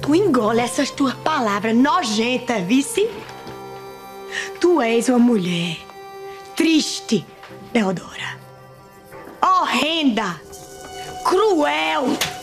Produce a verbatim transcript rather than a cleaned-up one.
tu engole essas tuas palavras nojentas, vice? Tu és uma mulher triste, Deodora. Horrenda, cruel.